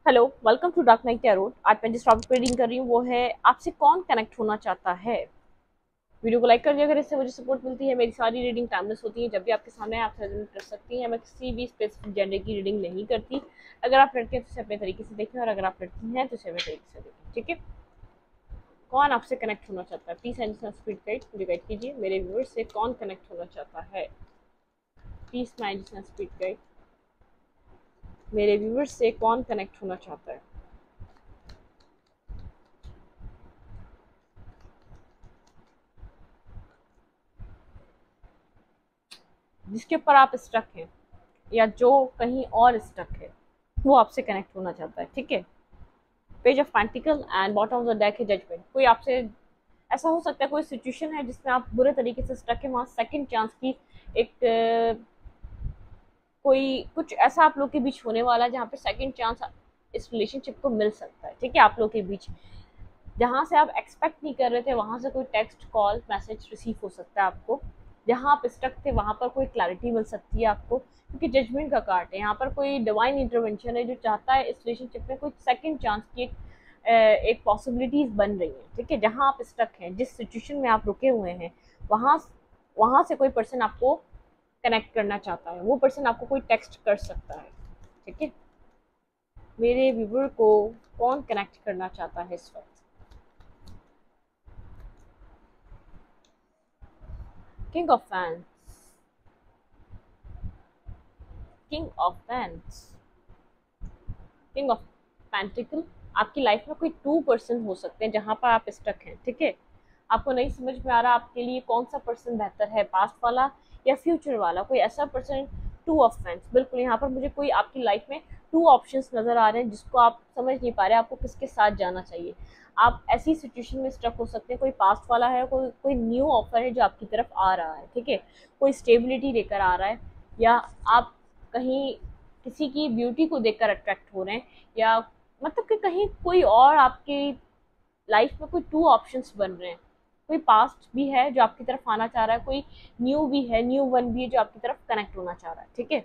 Hello, welcome to dark night tarot. आज मैं जिस टॉपिक पे रीडिंग कर रही हूँ वो है आपसे कौन कनेक्ट होना चाहता है। वीडियो को लाइक कर दिया अगर इससे मुझे सपोर्ट मिलती है। मेरी सारी रीडिंग टाइमलेस होती है, जब भी आपके सामने आप रेजोनेट कर सकती हैं। मैं किसी भी स्पेसिफिक जेंडर की रीडिंग नहीं करती। अगर आप लड़के हैं तो इसे अपने तरीके से देखें, और अगर आप लड़की हैं तो इसे अपने तरीके से देखें। ठीक है, कौन आपसे कनेक्ट होना चाहता है? प्लीज एंड स्पीड गाइड मुझे गाइड कीजिए। मेरे व्यूअर्स से कौन कनेक्ट होना चाहता है? Please mind speed guide. मेरे व्यूअर्स से कौन कनेक्ट होना चाहता है? जिसके ऊपर आप स्टक हैं या जो कहीं और स्टक है वो आपसे कनेक्ट होना चाहता है। ठीक है, page of pentacle and bottom of the deck है जजमेंट। कोई आपसे ऐसा हो सकता है, कोई सिचुएशन है जिसमें आप बुरे तरीके से स्टक है, वहाँ सेकंड चांस की एक कोई कुछ ऐसा आप लोग के बीच होने वाला है जहाँ पे सेकंड चांस इस रिलेशनशिप को मिल सकता है। ठीक है, आप लोग के बीच जहाँ से आप एक्सपेक्ट नहीं कर रहे थे वहां से कोई टेक्स्ट कॉल मैसेज रिसीव हो सकता है आपको। जहाँ आप स्टक थे वहां पर कोई क्लैरिटी मिल सकती है आपको, क्योंकि जजमेंट का कार्ड है यहाँ पर। कोई डिवाइन इंटरवेंशन है जो चाहता है इस रिलेशनशिप में कोई सेकंड चांस की एक पॉसिबिलिटीज बन रही है। ठीक है, जहाँ आप स्टक हैं, जिस सिचुएशन में आप रुके हुए हैं, वहां वहां से कोई पर्सन आपको कनेक्ट करना चाहता है। वो पर्सन आपको कोई टेक्स्ट कर सकता है। ठीक है, मेरे व्यूवर को कौन कनेक्ट करना चाहता है इस वक्त? King of fans, king of fans, king of pentacle. आपकी लाइफ में कोई टू पर्सन हो सकते हैं जहां पर आप स्टक हैं। ठीक है, आपको नहीं समझ में आ रहा आपके लिए कौन सा पर्सन बेहतर है, पास्ट वाला या फ्यूचर वाला। कोई ऐसा पर्सन, टू ऑफ फैंस। बिल्कुल, यहाँ पर मुझे कोई आपकी लाइफ में टू ऑप्शंस नजर आ रहे हैं जिसको आप समझ नहीं पा रहे आपको किसके साथ जाना चाहिए। आप ऐसी सिचुएशन में स्टक हो सकते हैं, कोई पास्ट वाला है, कोई कोई न्यू ऑफर है जो आपकी तरफ आ रहा है। ठीक है, कोई स्टेबिलिटी लेकर आ रहा है, या आप कहीं किसी की ब्यूटी को देखकर अट्रैक्ट हो रहे हैं, या मतलब कि कहीं कोई और आपकी लाइफ में कोई टू ऑप्शंस बन रहे हैं। कोई पास्ट भी है जो आपकी तरफ आना चाह रहा है, कोई न्यू भी है, न्यू वन भी है जो आपकी तरफ कनेक्ट होना चाह रहा है। ठीक है,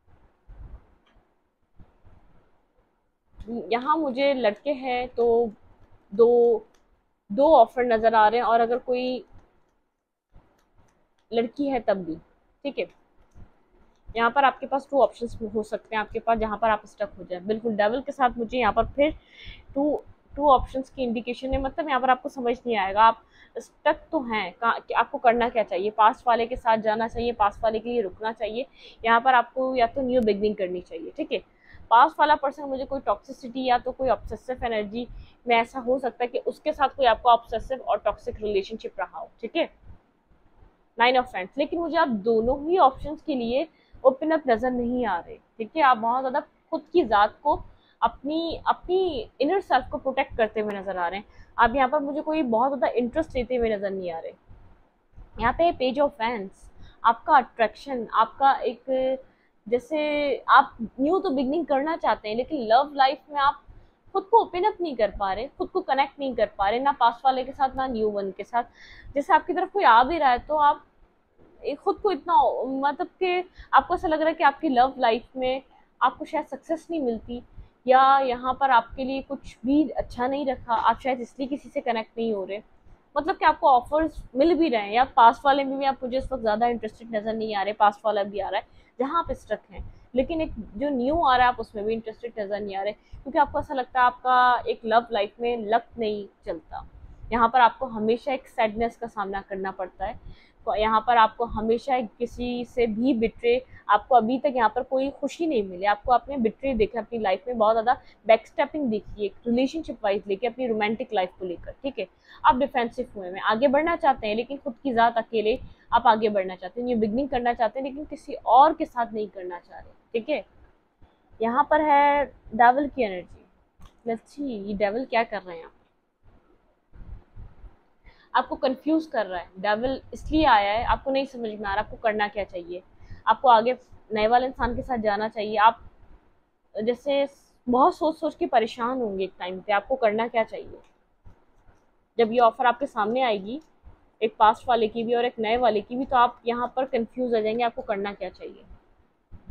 यहाँ मुझे लड़के हैं तो दो दो ऑफर नजर आ रहे हैं, और अगर कोई लड़की है तब भी। ठीक है, यहाँ पर आपके पास टू ऑप्शंस हो सकते हैं आपके पास जहाँ पर आप स्टक हो जाए। बिल्कुल, डेविल के साथ मुझे यहाँ पर फिर टू टू ऑप्शंस की इंडिकेशन है। मतलब यहाँ पर आपको समझ नहीं आएगा, आप स्टक तो हैं कि आपको करना क्या चाहिए। पास्ट वाले के साथ जाना चाहिए, पास्ट वाले के लिए रुकना चाहिए, यहाँ पर आपको या तो न्यू बिगनिंग करनी चाहिए। ठीक है, पास्ट वाला पर्सन मुझे कोई टॉक्सिसिटी या तो कोई ऑब्सेसिव एनर्जी में ऐसा हो सकता है कि उसके साथ कोई आपका ऑब्सेसिव और टॉक्सिक रिलेशनशिप रहा हो। ठीक है, नाइन ऑफ फ्रेंड्स। लेकिन मुझे आप दोनों ही ऑप्शंस के लिए ओपन अप नजर नहीं आ रहे। ठीक है, आप बहुत ज्यादा खुद की जात को, अपनी अपनी इनर सेल्फ को प्रोटेक्ट करते हुए नजर आ रहे हैं। आप यहाँ पर मुझे कोई बहुत ज्यादा इंटरेस्ट लेते हुए नजर नहीं आ रहे। यहाँ पे पेज ऑफ फैंस, आपका अट्रैक्शन, आपका एक, जैसे आप न्यू तो बिगनिंग करना चाहते हैं लेकिन लव लाइफ में आप खुद को ओपन अप नहीं कर पा रहे, खुद को कनेक्ट नहीं कर पा रहे, ना पास्ट वाले के साथ ना न्यू वन के साथ। जैसे आपकी तरफ कोई आ भी रहा है तो आप खुद को इतना, मतलब कि आपको ऐसा लग रहा है कि आपकी लव लाइफ में आपको शायद सक्सेस नहीं मिलती, या यहाँ पर आपके लिए कुछ भी अच्छा नहीं रखा, आप शायद इसलिए किसी से कनेक्ट नहीं हो रहे। मतलब कि आपको ऑफर्स मिल भी रहे हैं, या पास्ट वाले में भी आप मुझे इस वक्त ज़्यादा इंटरेस्टेड नज़र नहीं आ रहे, पास्ट वाला भी आ रहा है जहाँ आप स्टक हैं। लेकिन एक जो न्यू आ रहा है आप उसमें भी इंटरेस्टेड नज़र नहीं आ रहे, क्योंकि आपको ऐसा लगता है आपका एक लव लाइफ में लक नहीं चलता। यहाँ पर आपको हमेशा एक सैडनेस का सामना करना पड़ता है। तो यहाँ पर आपको हमेशा किसी से भी बिट्रे, आपको अभी तक यहाँ पर कोई खुशी नहीं मिली, आपको आपने बिट्रे देखा अपनी लाइफ में, बहुत ज़्यादा बैकस्टेपिंग देखी है रिलेशनशिप वाइज लेके, अपनी रोमांटिक लाइफ को लेकर। ठीक है, आप डिफेंसिव हुए हैं, आगे बढ़ना चाहते हैं लेकिन खुद की ज़ात अकेले आप आगे बढ़ना चाहते हैं, न्यू बिगनिंग करना चाहते हैं लेकिन किसी और के साथ नहीं करना चाह रहे। ठीक है, यहाँ पर है डेविल की एनर्जी। लेट्स सी ये डेविल क्या कर रहे हैं। आपको कंफ्यूज कर रहा है डेविल, इसलिए आया है आपको नहीं समझ में आ रहा आपको करना क्या चाहिए। आपको आगे नए वाले इंसान के साथ जाना चाहिए। आप जैसे बहुत सोच सोच के परेशान होंगे एक टाइम पे, आपको करना क्या चाहिए। जब ये ऑफर आपके सामने आएगी, एक पास्ट वाले की भी और एक नए वाले की भी, तो आप यहाँ पर कंफ्यूज हो जाएंगे आपको करना क्या चाहिए।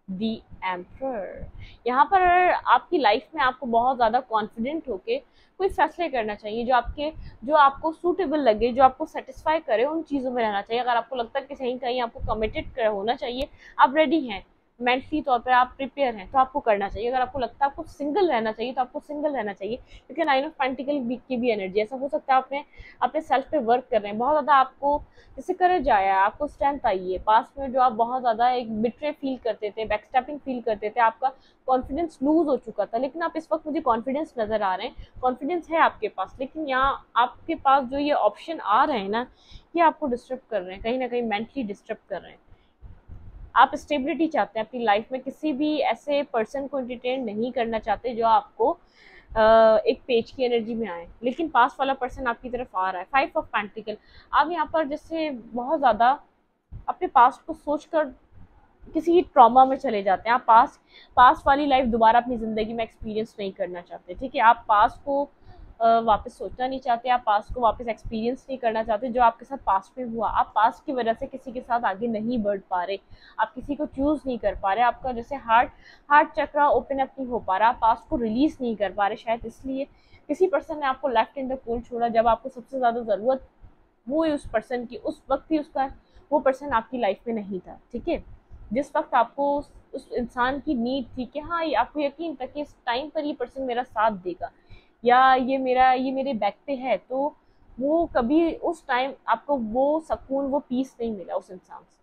The emperor. यहाँ पर आपकी लाइफ में आपको बहुत ज़्यादा कॉन्फिडेंट होके कोई फैसले करना चाहिए जो आपको सूटेबल लगे, जो आपको सेटिस्फाई करे, उन चीज़ों में रहना चाहिए। अगर आपको लगता है कि कहीं कहीं आपको कमिटेड होना चाहिए, आप रेडी हैं, मेंटली तौर पे आप प्रिपेयर हैं, तो आपको करना चाहिए। अगर आपको लगता है आपको सिंगल रहना चाहिए तो आपको सिंगल रहना चाहिए, क्योंकि 9 ऑफ पेंटिकल की भी एनर्जी, ऐसा हो सकता है आपने अपने सेल्फ पे वर्क कर रहे हैं बहुत ज़्यादा, आपको जैसे करेज आया, आपको स्ट्रेंथ आई है। पास्ट में जो आप बहुत ज़्यादा एक बिट्रे फील करते थे, बैकस्टैपिंग फील करते थे, आपका कॉन्फिडेंस लूज हो चुका था, लेकिन आप इस वक्त मुझे कॉन्फिडेंस नज़र आ रहे हैं, कॉन्फिडेंस है आपके पास, लेकिन यहाँ आपके पास जो ये ऑप्शन आ रहे हैं ना, ये आपको डिस्टर्ब कर रहे हैं, कहीं ना कहीं मेंटली डिस्टर्ब कर रहे हैं। आप स्टेबिलिटी चाहते हैं अपनी लाइफ में, किसी भी ऐसे पर्सन को एंटरटेन नहीं करना चाहते जो आपको एक पेज की एनर्जी में आए, लेकिन पास वाला पर्सन आपकी तरफ आ रहा है। 5 ऑफ पेंटिकल, आप यहाँ पर जैसे बहुत ज़्यादा अपने पास्ट को सोचकर किसी ट्रॉमा में चले जाते हैं। आप पास वाली लाइफ दोबारा अपनी ज़िंदगी में एक्सपीरियंस नहीं करना चाहते, ठीक है। आप पास को वापस सोचना नहीं चाहते, आप पास को वापस एक्सपीरियंस नहीं करना चाहते जो आपके साथ पास्ट में हुआ। आप पास्ट की वजह से किसी के साथ आगे नहीं बढ़ पा रहे, आप किसी को चूज़ नहीं कर पा रहे, आपका जैसे हार्ट चक्रा ओपन अप नहीं हो पा रहा, आप पास्ट को रिलीज़ नहीं कर पा रहे, शायद इसलिए किसी पर्सन ने आपको लेफ्ट इन द कोल्ड छोड़ा जब आपको सबसे ज़्यादा ज़रूरत वो उस पर्सन की, उस वक्त ही उसका वो पर्सन आपकी लाइफ में नहीं था, ठीक है। जिस वक्त आपको उस इंसान की नीड थी कि हाँ, ये आपको यकीन था कि इस टाइम पर ये पर्सन मेरा साथ देगा, या ये मेरे बैक पे है, तो वो कभी उस टाइम आपको वो सुकून, वो पीस नहीं मिला उस इंसान से।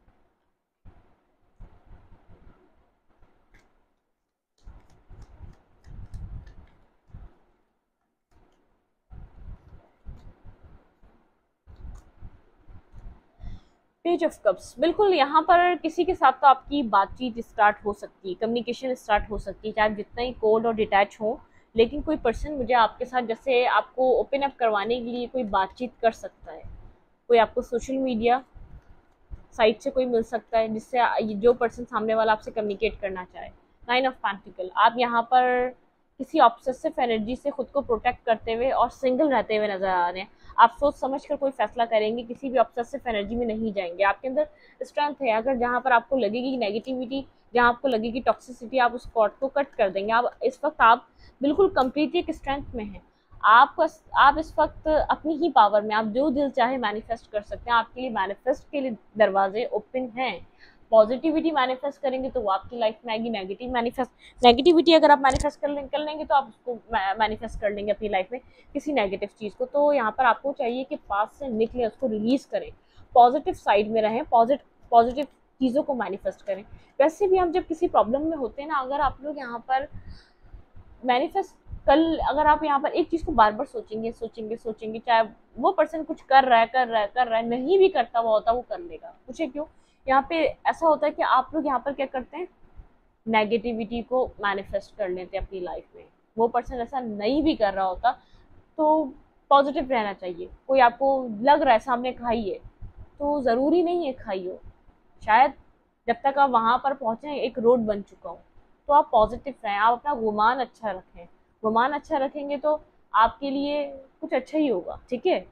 पेज ऑफ कप्स, बिल्कुल यहाँ पर किसी के साथ तो आपकी बातचीत स्टार्ट हो सकती है, कम्युनिकेशन स्टार्ट हो सकती है, चाहे आप जितना ही कोल्ड और डिटैच हो, लेकिन कोई पर्सन मुझे आपके साथ जैसे आपको ओपन अप करवाने के लिए कोई बातचीत कर सकता है। कोई आपको सोशल मीडिया साइट से कोई मिल सकता है जिससे जो पर्सन सामने वाला आपसे कम्युनिकेट करना चाहे। 9 ऑफ पेंटिकल, आप यहाँ पर किसी ऑब्सेसिव एनर्जी से खुद को प्रोटेक्ट करते हुए और सिंगल रहते हुए नजर आ रहे हैं। आप सोच समझ कर कोई फैसला करेंगे, किसी भी ऑब्सेसिव एनर्जी में नहीं जाएंगे। आपके अंदर स्ट्रेंथ है, अगर जहाँ पर आपको लगेगी नेगेटिविटी, जहाँ आपको लगेगी टॉक्सिसिटी, आप उस कॉर्ड को कट कर देंगे। आप इस वक्त आप बिल्कुल कंप्लीटली एक स्ट्रेंथ में हैं। आप इस वक्त अपनी ही पावर में आप जो दिल चाहे मैनिफेस्ट कर सकते हैं। आपके लिए मैनिफेस्ट के लिए दरवाजे ओपन हैं। पॉजिटिविटी मैनिफेस्ट करेंगे तो वो आपकी लाइफ में आएगी, नेगेटिविटी अगर आप मैनिफेस्ट कर लेंगे तो आप उसको मैनिफेस्ट कर लेंगे अपनी लाइफ में, किसी नेगेटिव चीज़ को। तो यहाँ पर आपको चाहिए कि पास से निकले, उसको रिलीज करें, पॉजिटिव साइड में रहें, पॉजिटिव चीज़ों को मैनिफेस्ट करें। वैसे भी हम जब किसी प्रॉब्लम में होते हैं ना, अगर आप लोग यहाँ पर मैनिफेस्ट कल, अगर आप यहाँ पर एक चीज को बार बार सोचेंगे, चाहे वो पर्सन कुछ कर रहा है, नहीं भी करता हुआ होता, वो कर लेगा। पूछे क्यों? यहाँ पे ऐसा होता है कि आप लोग यहाँ पर क्या करते हैं, नेगेटिविटी को मैनिफेस्ट कर लेते हैं अपनी लाइफ में। वो पर्सन ऐसा नहीं भी कर रहा होता, तो पॉजिटिव रहना चाहिए। कोई आपको लग रहा है सामने खाइए, तो ज़रूरी नहीं है खाई हो, शायद जब तक आप वहाँ पर पहुँचे एक रोड बन चुका हो। तो आप पॉजिटिव रहें, आप अपना गुमान अच्छा रखें, गुमान अच्छा रखेंगे तो आपके लिए कुछ अच्छा ही होगा, ठीक है।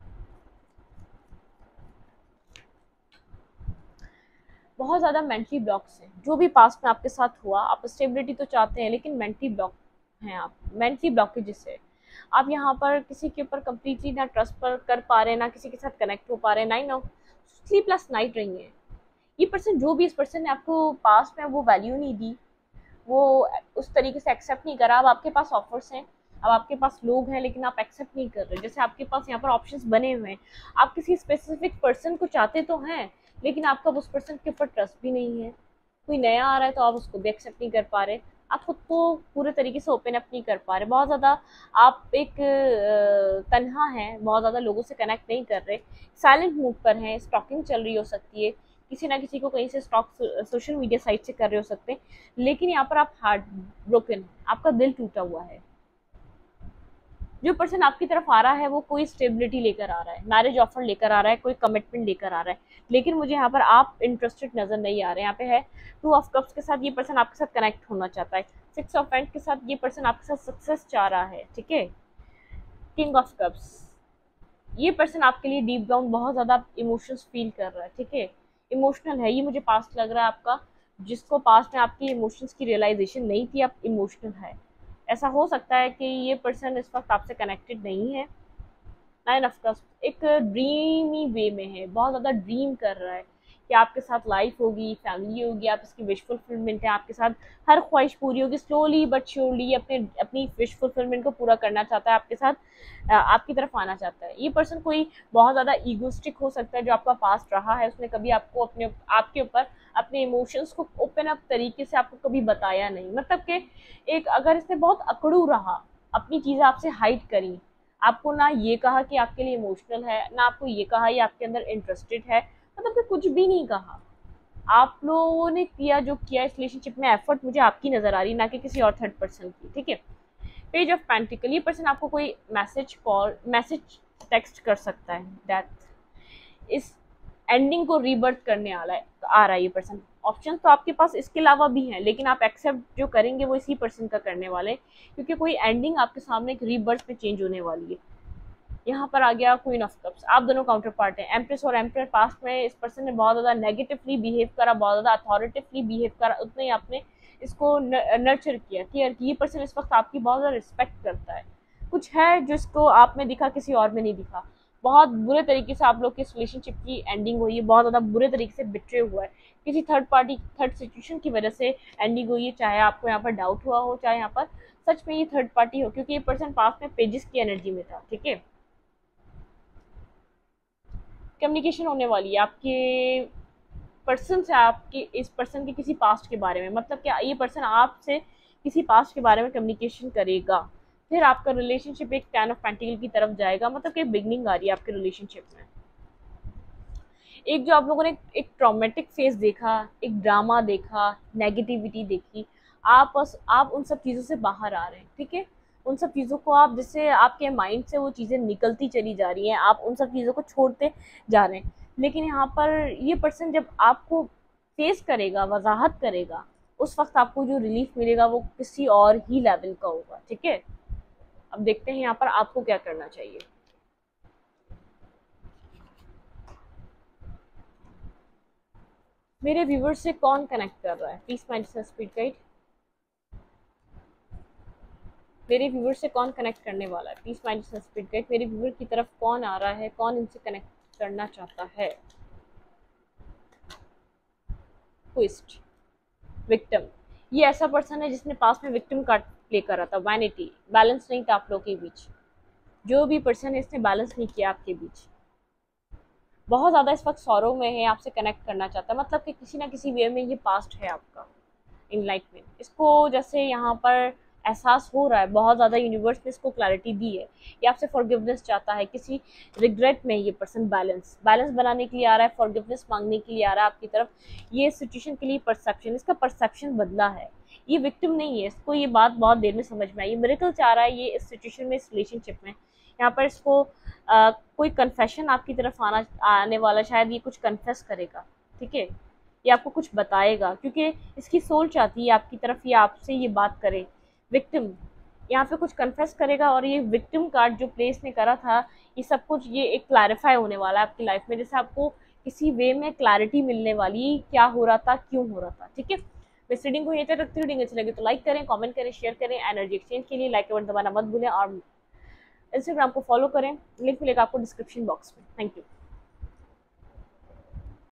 बहुत ज़्यादा मेंटली ब्लॉक्स हैं, जो भी पास्ट में आपके साथ हुआ, आप स्टेबिलिटी तो चाहते हैं लेकिन मेंटली ब्लॉक हैं, आप मेंटली ब्लॉकेजेस है। आप यहाँ पर किसी के ऊपर कंप्लीटली ना ट्रस्ट पर कर पा रहे हैं, ना किसी के साथ कनेक्ट हो पा रहे हैं। 9 ऑफ स्लीपलेस नाइट रही है। ये पर्सन, जो भी इस पर्सन ने आपको पास्ट में वो वैल्यू नहीं दी, वो उस तरीके से एक्सेप्ट नहीं करा। अब आपके पास ऑफर्स हैं, अब आपके पास लोग हैं, लेकिन आप एक्सेप्ट नहीं कर रहे। जैसे आपके पास यहाँ पर ऑप्शंस बने हुए हैं, आप किसी स्पेसिफिक पर्सन को चाहते तो हैं, लेकिन आपका उस पर्सन के ऊपर ट्रस्ट भी नहीं है। कोई नया आ रहा है तो आप उसको भी एक्सेप्ट नहीं कर पा रहे, आप खुद को पूरे तरीके से ओपन अप नहीं कर पा रहे। बहुत ज़्यादा आप एक तन्हा हैं, बहुत ज़्यादा लोगों से कनेक्ट नहीं कर रहे, साइलेंट मूड पर हैं, स्टॉकिंग चल रही हो सकती है, किसी ना किसी को कहीं से स्टॉक सोशल मीडिया साइट से कर रहे हो सकते हैं। लेकिन यहाँ पर आप हार्ट ब्रोकन, आपका दिल टूटा हुआ है। जो पर्सन आपकी तरफ आ रहा है वो कोई स्टेबिलिटी लेकर आ रहा है, मैरिज ऑफर लेकर आ रहा है, कोई कमिटमेंट लेकर आ रहा है, लेकिन मुझे यहाँ पर आप इंटरेस्टेड नजर नहीं आ रहे। यहाँ पे है 2 ऑफ कप्स के साथ ये पर्सन आपके साथ कनेक्ट होना चाहता है। 6 ऑफ पेंट के साथ ये पर्सन आपके साथ सक्सेस चाह रहा है, ठीक है। किंग ऑफ कप्स, ये पर्सन आपके लिए डीप डाउन बहुत ज़्यादा इमोशंस फील कर रहा है, ठीक है। इमोशनल है, ये मुझे पास्ट लग रहा है आपका। जिसको पास्ट में आपकी इमोशंस की रियलाइजेशन नहीं थी, आप इमोशनल है। ऐसा हो सकता है कि ये पर्सन इस वक्त आपसे कनेक्टेड नहीं है। नाइन ऑफ कप्स एक ड्रीमी वे में है, बहुत ज़्यादा ड्रीम कर रहा है कि आपके साथ लाइफ होगी, फैमिली होगी, आप इसकी विश फुलफिलमेंट है, आपके साथ हर ख्वाहिश पूरी होगी। स्लोली बट श्योरली अपने अपनी विश फुलफिलमेंट को पूरा करना चाहता है, आपके साथ आपकी तरफ आना चाहता है। ये पर्सन कोई बहुत ज़्यादा ईगोस्टिक हो सकता है जो आपका पास्ट रहा है, उसने कभी आपको आपके ऊपर अपने इमोशंस को ओपन अप तरीके से आपको कभी बताया नहीं। मतलब कि एक अगर इसने बहुत अकड़ू रहा, अपनी चीज़ें आपसे हाइड करी, आपको ना ये कहा कि आपके लिए इमोशनल है, ना आपको ये कहा ये आपके अंदर इंटरेस्टेड है, मतलब कि कुछ भी नहीं कहा। आप लोगों ने किया जो किया इस रिलेशनशिप में, एफर्ट मुझे आपकी नजर आ रही, ना कि किसी और थर्ड पर्सन की। ठीक है। पेज ऑफ पेंटिकल, ये पर्सन आपको कोई मैसेज टेक्स्ट कर सकता है दैट इस एंडिंग को रीबर्थ करने आ रहा है ये पर्सन। ऑप्शन तो आपके पास इसके अलावा भी हैं, लेकिन आप एक्सेप्ट जो करेंगे वो इसी पर्सन का करने वाले, क्योंकि कोई एंडिंग आपके सामने एक रीबर्थ में चेंज होने वाली है। यहाँ पर आ गया क्वीन ऑफ कप्स, आप दोनों काउंटर पार्ट हैं। एम्प्रेस और एम्पर, पास्ट में इस पर्सन ने बहुत ज़्यादा नेगेटिवली बिहेव करा, बहुत ज़्यादा अथॉरिटिवली बिहेव करा, उतना ही आपने इसको नर्चर किया, केयर की। ये पर्सन इस वक्त आपकी बहुत ज़्यादा रिस्पेक्ट करता है। कुछ है जिसको आप में दिखा, किसी और में नहीं दिखा। बहुत बुरे तरीके से आप लोग की इस रिलेशनशिप की एंडिंग हुई है, बहुत ज़्यादा बुरे तरीके से बिट्रे हुआ है, किसी थर्ड पार्टी थर्ड सिचुएशन की वजह से एंडिंग हुई है। चाहे आपको यहाँ पर डाउट हुआ हो, चाहे यहाँ पर सच में ये थर्ड पार्टी हो, क्योंकि ये पर्सन पास्ट में पेजेस की एनर्जी में था। ठीक है। कम्युनिकेशन होने वाली है आपके पर्सन से, आपके इस पर्सन के किसी पास्ट के बारे में, मतलब क्या ये पर्सन आपसे किसी पास्ट के बारे में कम्युनिकेशन करेगा। फिर आपका रिलेशनशिप एक टेन ऑफ पेंटिकल की तरफ जाएगा, मतलब कि बिगनिंग आ रही है आपके रिलेशनशिप में। एक जो आप लोगों ने एक ट्रॉमेटिक फेस देखा, एक ड्रामा देखा, नेगेटिविटी देखी, आप उन सब चीज़ों से बाहर आ रहे हैं। ठीक है। उन सब चीज़ों को आप, जिससे आपके माइंड से वो चीज़ें निकलती चली जा रही हैं, आप उन सब चीज़ों को छोड़ते जा रहे हैं। लेकिन यहाँ पर ये पर्सन जब आपको फेस करेगा, वजाहत करेगा, उस वक्त आपको जो रिलीफ मिलेगा वो किसी और ही लेवल का होगा। ठीक है। अब देखते हैं यहाँ पर आपको क्या करना चाहिए। मेरे व्यूवर से कौन कनेक्ट कर रहा है, प्लीज माइंड स्पीड गाइड। मेरे व्यूवर से कौन कनेक्ट करने वाला है, प्लीज माइंड स्पीड गाइड। मेरे व्यूवर की तरफ कौन आ रहा है, कौन इनसे कनेक्ट करना चाहता है। ट्विस्ट, विक्टिम, ये ऐसा पर्सन है जिसने पास में विक्टिम कार्ड प्ले करा था। वैनिटी, बैलेंस नहीं था आप लोगों के बीच। जो भी पर्सन है इसने बैलेंस नहीं किया आपके बीच, बहुत ज़्यादा इस वक्त सौरव में है, आपसे कनेक्ट करना चाहता है, मतलब कि किसी ना किसी वे में ये पास्ट है आपका इनलाइटमेंट। इसको जैसे यहाँ पर एहसास हो रहा है, बहुत ज़्यादा यूनिवर्स ने इसको क्लैरिटी दी है, ये आपसे फॉरगिवनेस चाहता है। किसी रिग्रेट में ये पर्सन बैलेंस बनाने के लिए आ रहा है, फॉरगिवनेस मांगने के लिए आ रहा है आपकी तरफ। ये सिचुएशन के लिए परसेप्शन, इसका परसेप्शन बदला है, ये विक्टिम नहीं है। इसको ये बात बहुत देर में समझ में आई, ये मिरेकल चाह रहा है ये इस सिचुएशन में, इस रिलेशनशिप में। यहाँ पर इसको कोई कन्फेशन आपकी तरफ आने वाला, शायद ये कुछ कन्फेस करेगा। ठीक है। ये आपको कुछ बताएगा, क्योंकि इसकी सोल चाहती है आपकी तरफ ये आपसे ये बात करे। विक्टिम यहाँ पे कुछ कन्फेस करेगा, और ये विक्टिम कार्ड जो प्लेस ने करा था, ये सब कुछ ये एक क्लैरिफाई होने वाला है आपकी लाइफ में, जैसे आपको किसी वे में क्लैरिटी मिलने वाली, क्या हो रहा था, क्यों हो रहा था। ठीक है। इस रीडिंग को यहीं तक रखती हूँ। रीडिंग अच्छी लगे तो लाइक करें, कमेंट करें, शेयर करें। एनर्जी एक्सचेंज के लिए लाइक का बटन दबाना मत भूलें, और इंस्टाग्राम को फॉलो करें, लिंक मिलेगा आपको डिस्क्रिप्शन बॉक्स में। Thank you.